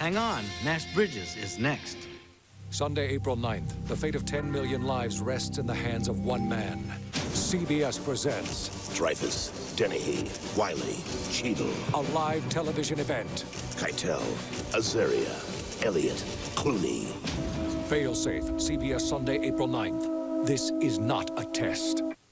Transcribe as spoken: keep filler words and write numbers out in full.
Hang on, Nash Bridges is next. Sunday, April ninth, the fate of ten million lives rests in the hands of one man. C B S presents... Dreyfus, Dennehy, Wiley, Cheadle. A live television event. Keitel, Azaria, Elliott, Clooney. Failsafe, C B S Sunday, April ninth. This is not a test.